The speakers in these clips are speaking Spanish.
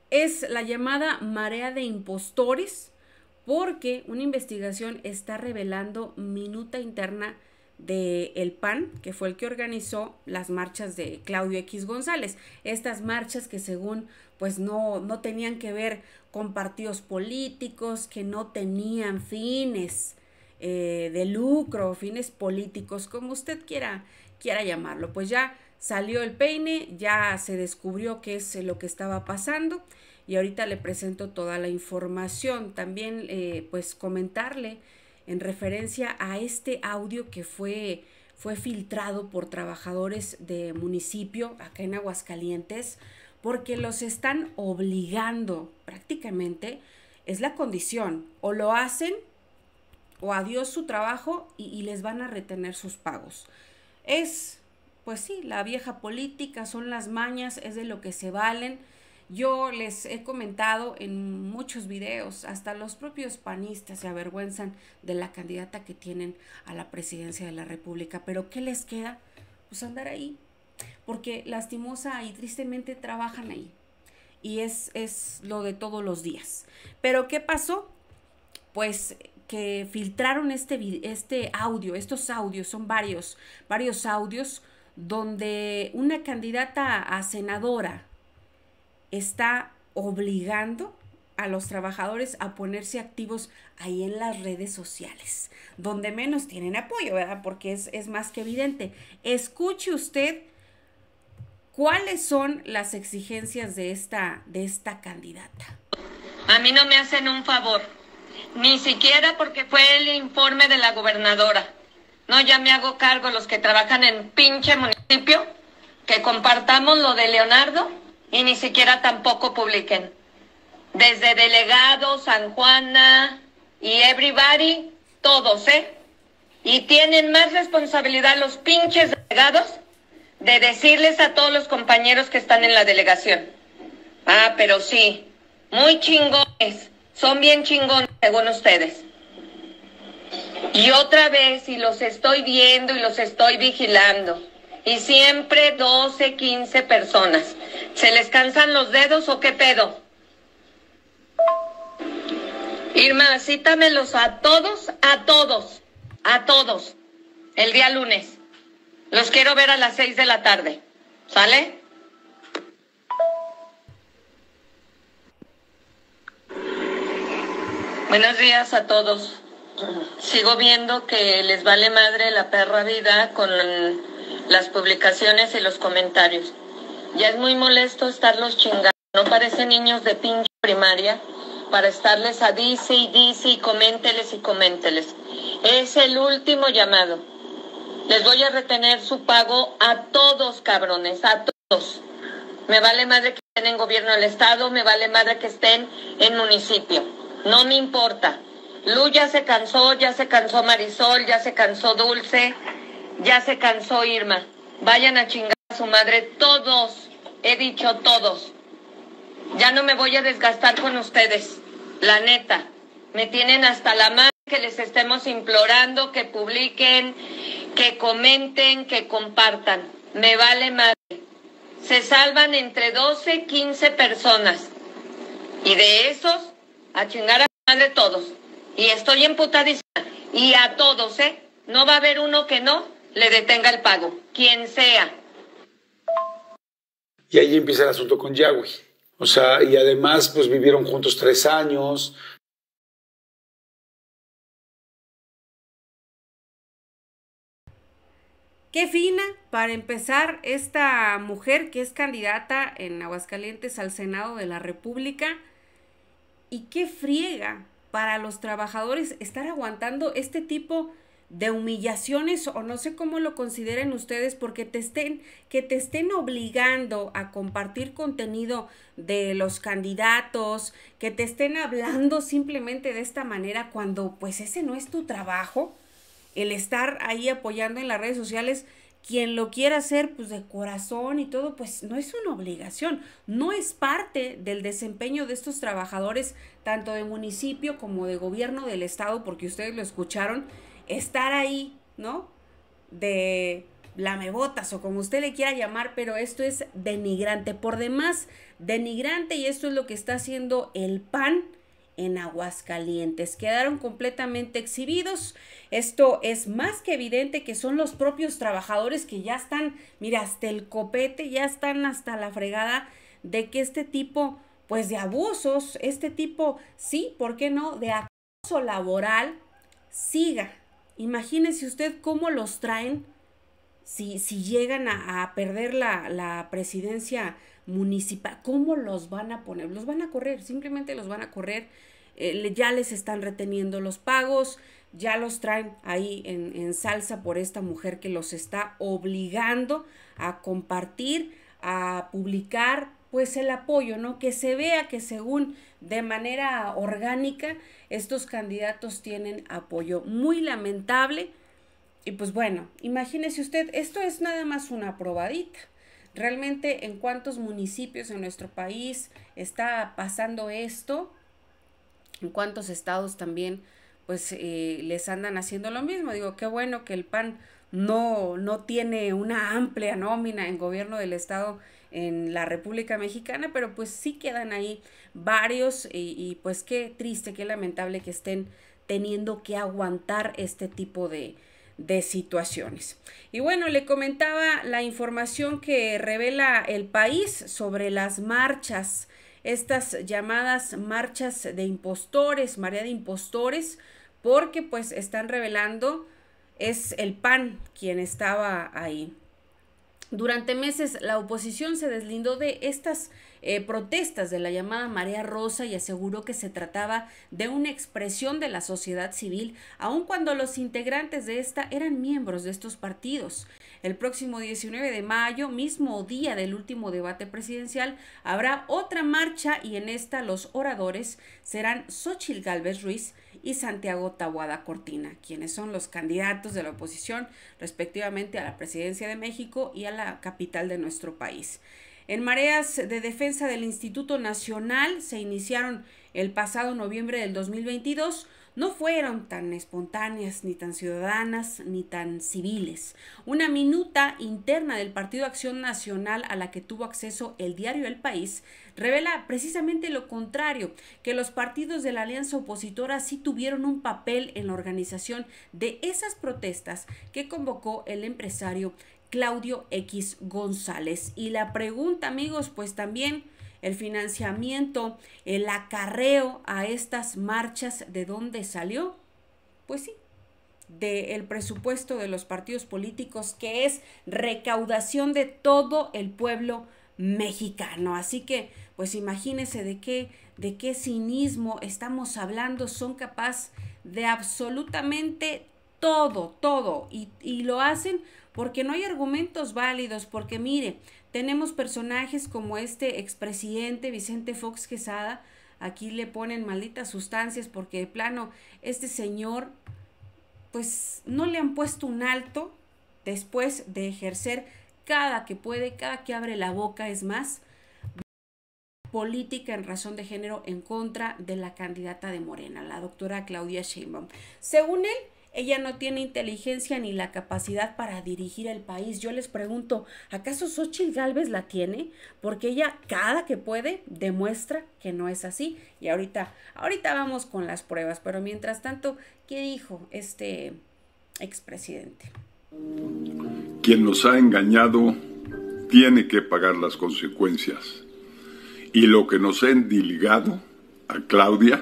Es la llamada marea de impostores, porque una investigación está revelando minuta interna de el PAN, que fue el que organizó las marchas de Claudio X González. Estas marchas que según pues no tenían que ver con partidos políticos, que no tenían fines de lucro, fines políticos, como usted quiera llamarlo. Pues ya salió el peine, ya se descubrió qué es lo que estaba pasando y ahorita le presento toda la información. También pues comentarle en referencia a este audio que fue filtrado por trabajadores de municipio acá en Aguascalientes, porque los están obligando prácticamente, es la condición, o lo hacen o adiós su trabajo y les van a retener sus pagos. Es, pues sí, la vieja política, son las mañas, es de lo que se valen. Yo les he comentado en muchos videos, hasta los propios panistas se avergüenzan de la candidata que tienen a la presidencia de la República, pero ¿qué les queda? Pues andar ahí, porque lastimosa y tristemente trabajan ahí, y es lo de todos los días. Pero ¿qué pasó? Pues que filtraron este audio, estos audios, son varios audios, donde una candidata a senadora está obligando a los trabajadores a ponerse activos ahí en las redes sociales, donde menos tienen apoyo, ¿verdad? Porque es más que evidente. Escuche usted cuáles son las exigencias de esta candidata. A mí no me hacen un favor, ni siquiera porque fue el informe de la gobernadora. No, ya me hago cargo, los que trabajan en pinche municipio, que compartamos lo de Leonardo y ni siquiera tampoco publiquen. Desde delegado, San Juana y everybody, todos, Y tienen más responsabilidad los pinches delegados de decirles a todos los compañeros que están en la delegación. Ah, pero sí, muy chingones, son bien chingones según ustedes. Y otra vez, y los estoy viendo y los estoy vigilando, y siempre 12, 15 personas. ¿Se les cansan los dedos o qué pedo? Irma, cítamelos a todos, el día lunes. Los quiero ver a las 6 de la tarde, ¿sale? Buenos días a todos. Sigo viendo que les vale madre la perra vida con las publicaciones y los comentarios. Ya es muy molesto estarlos chingando. No parecen niños de pinche primaria para estarles a dice y coménteles y coménteles. Es el último llamado. Les voy a retener su pago a todos, cabrones, a todos. Me vale madre que estén en gobierno del estado, me vale madre que estén en municipio. No me importa. Lu ya se cansó Marisol, ya se cansó Dulce, ya se cansó Irma. Vayan a chingar a su madre todos, he dicho todos. Ya no me voy a desgastar con ustedes, la neta. Me tienen hasta la madre que les estemos implorando que publiquen, que comenten, que compartan. Me vale madre. Se salvan entre 12, 15 personas. Y de esos, a chingar a la madre todos. Y estoy emputadísima. Y a todos, no va a haber uno que no le detenga el pago. Quien sea. Y ahí empieza el asunto con Yahweh. O sea, y además, pues vivieron juntos 3 años. Qué fina, para empezar, esta mujer que es candidata en Aguascalientes al Senado de la República, y qué friega para los trabajadores estar aguantando este tipo de humillaciones, o no sé cómo lo consideren ustedes, porque que te estén obligando a compartir contenido de los candidatos, que te estén hablando simplemente de esta manera cuando pues ese no es tu trabajo. El estar ahí apoyando en las redes sociales, quien lo quiera hacer pues de corazón y todo, pues no es una obligación, no es parte del desempeño de estos trabajadores, tanto de municipio como de gobierno del estado, porque ustedes lo escucharon, estar ahí, ¿no? De lamebotas o como usted le quiera llamar, pero esto es denigrante, por demás denigrante, y esto es lo que está haciendo el PAN en Aguascalientes. Quedaron completamente exhibidos. Esto es más que evidente que son los propios trabajadores que ya están, mira, hasta el copete, ya están hasta la fregada de que este tipo, pues de abusos, este tipo, sí, ¿por qué no?, de acoso laboral siga. Imagínese usted cómo los traen si llegan a perder la presidencia municipal. ¿Cómo los van a poner? Los van a correr, simplemente los van a correr. Ya les están reteniendo los pagos, ya los traen ahí en salsa por esta mujer que los está obligando a compartir, a publicar, pues el apoyo, ¿no? Que se vea que según de manera orgánica estos candidatos tienen apoyo. Muy lamentable. Y pues bueno, imagínese usted, esto es nada más una probadita. Realmente, ¿en cuántos municipios en nuestro país está pasando esto? ¿En cuántos estados también pues les andan haciendo lo mismo? Digo, qué bueno que el PAN no tiene una amplia nómina en gobierno del estado en la República Mexicana, pero pues sí quedan ahí varios y pues qué triste, qué lamentable que estén teniendo que aguantar este tipo de situaciones. Y bueno, le comentaba la información que revela El País sobre las marchas, estas llamadas marchas de impostores, marea de impostores, porque pues están revelando, es el PAN quien estaba ahí. Durante meses la oposición se deslindó de estas protestas de la llamada Marea Rosa y aseguró que se trataba de una expresión de la sociedad civil, aun cuando los integrantes de esta eran miembros de estos partidos. El próximo 19 de mayo, mismo día del último debate presidencial, habrá otra marcha y en esta los oradores serán Xóchitl Gálvez Ruiz y Santiago Taboada Cortina, quienes son los candidatos de la oposición respectivamente a la presidencia de México y a la capital de nuestro país. En mareas de defensa del Instituto Nacional se iniciaron el pasado noviembre del 2022, no fueron tan espontáneas, ni tan ciudadanas, ni tan civiles. Una minuta interna del Partido Acción Nacional a la que tuvo acceso el diario El País revela precisamente lo contrario, que los partidos de la alianza opositora sí tuvieron un papel en la organización de esas protestas que convocó el empresario Claudio X González. Y la pregunta, amigos, pues también el financiamiento, el acarreo a estas marchas, ¿de dónde salió? Pues sí, del presupuesto de los partidos políticos, que es recaudación de todo el pueblo mexicano. Así que, pues imagínense de qué cinismo estamos hablando. Son capaces de absolutamente todo, y lo hacen porque no hay argumentos válidos, porque mire, tenemos personajes como este expresidente Vicente Fox Quesada, aquí le ponen malditas sustancias porque de plano este señor pues no le han puesto un alto después de ejercer cada que puede, cada que abre la boca, es más, política en razón de género en contra de la candidata de Morena, la doctora Claudia Sheinbaum. Según él, ella no tiene inteligencia ni la capacidad para dirigir el país. Yo les pregunto, ¿acaso Xóchitl Gálvez la tiene? Porque ella cada que puede demuestra que no es así. Y ahorita vamos con las pruebas. Pero mientras tanto, ¿qué dijo este expresidente? Quien nos ha engañado tiene que pagar las consecuencias. Y lo que nos ha endilgado a Claudia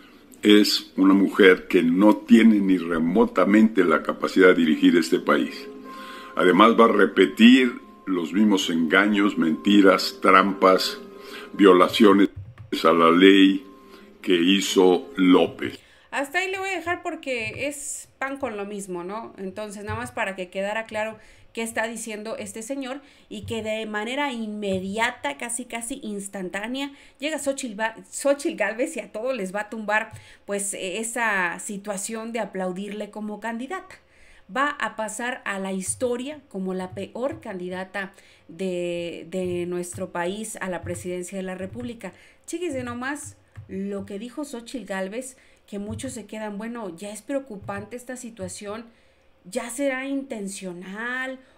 es una mujer que no tiene ni remotamente la capacidad de dirigir este país. Además va a repetir los mismos engaños, mentiras, trampas, violaciones a la ley que hizo López. Hasta ahí le voy a dejar porque es pan con lo mismo, ¿no? Entonces, nada más para que quedara claro qué está diciendo este señor y que de manera inmediata, casi instantánea, llega Xóchitl Gálvez y a todos les va a tumbar pues esa situación de aplaudirle como candidata. Va a pasar a la historia como la peor candidata de nuestro país a la presidencia de la República. Chíquese nomás lo que dijo Xóchitl Gálvez, que muchos se quedan, bueno, ya es preocupante esta situación. ¿Ya será intencional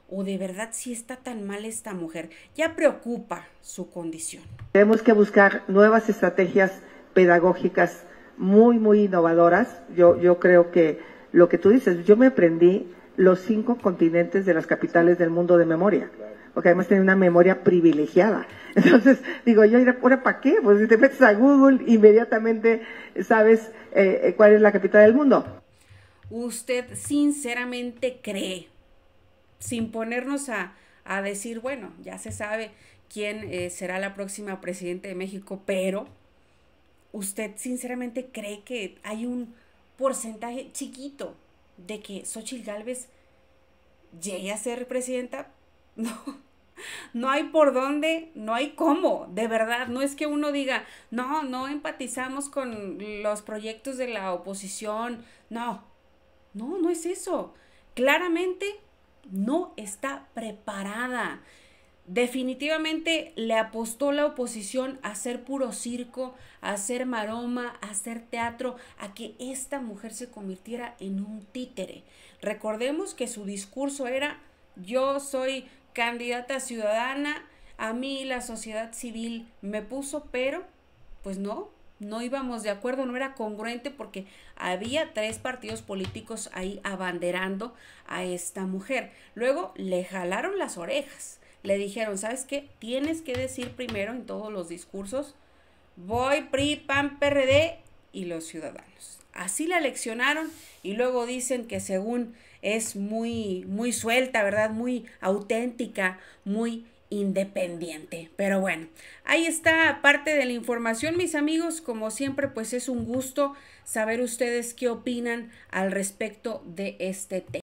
¿O de verdad sí está tan mal esta mujer? Ya preocupa su condición. Tenemos que buscar nuevas estrategias pedagógicas muy innovadoras. Yo creo que lo que tú dices, yo me aprendí los 5 continentes de las capitales del mundo de memoria, porque además tenía una memoria privilegiada. Entonces, digo, yo, ¿ahora para qué? Pues si te metes a Google, inmediatamente sabes cuál es la capital del mundo. ¿Usted sinceramente cree, sin ponernos a decir, bueno, ya se sabe quién será la próxima presidenta de México, pero usted sinceramente cree que hay un porcentaje chiquito de que Xóchitl Gálvez llegue a ser presidenta? No hay por dónde, no hay cómo, de verdad. No es que uno diga, no empatizamos con los proyectos de la oposición. No es eso. Claramente no está preparada. Definitivamente le apostó la oposición a hacer puro circo, a hacer maroma, a hacer teatro, a que esta mujer se convirtiera en un títere. Recordemos que su discurso era: yo soy candidata ciudadana, a mí la sociedad civil me puso, pero pues no íbamos de acuerdo, no era congruente, porque había 3 partidos políticos ahí abanderando a esta mujer. Luego le jalaron las orejas. Le dijeron, ¿sabes qué? Tienes que decir primero en todos los discursos, voy PRI, PAN, PRD y los ciudadanos. Así la leccionaron, y luego dicen que según es muy suelta, ¿verdad? Muy auténtica, muy independiente. Pero bueno, ahí está parte de la información, mis amigos. Como siempre, pues es un gusto saber ustedes qué opinan al respecto de este tema.